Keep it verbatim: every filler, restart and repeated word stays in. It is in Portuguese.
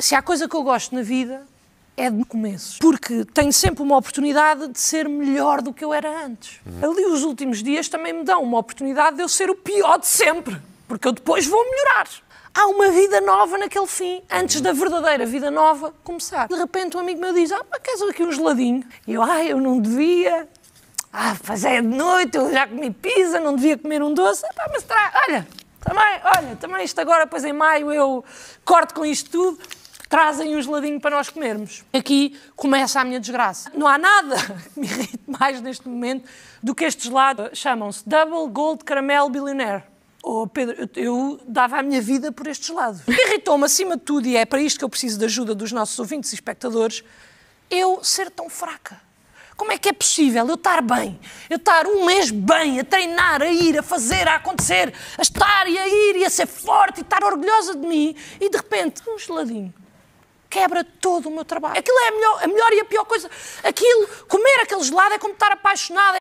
Se há coisa que eu gosto na vida é de começos, porque tenho sempre uma oportunidade de ser melhor do que eu era antes. Uhum. Ali os últimos dias também me dão uma oportunidade de eu ser o pior de sempre, porque eu depois vou melhorar. Há uma vida nova naquele fim, antes da verdadeira vida nova começar. De repente um amigo meu diz, ah, pá, queres aqui um geladinho? E eu, ah, eu não devia. Ah, mas é de noite, eu já comi pizza, não devia comer um doce. Ah, pá, mas tra... olha, também, olha, também isto agora, depois em maio eu corto com isto tudo. Trazem um geladinho para nós comermos. Aqui começa a minha desgraça. Não há nada que me irrite mais neste momento do que este gelado. Chamam-se Double Gold Caramel Billionaire. Oh, Pedro, eu, eu dava a minha vida por este gelado. Irritou-me acima de tudo, e é para isto que eu preciso da ajuda dos nossos ouvintes e espectadores, eu ser tão fraca. Como é que é possível eu estar bem, eu estar um mês bem, a treinar, a ir, a fazer, a acontecer, a estar e a ir e a ser forte e estar orgulhosa de mim, e de repente, um geladinho quebra todo o meu trabalho. Aquilo é a melhor, a melhor e a pior coisa. Aquilo, comer aquele gelado é como estar apaixonada.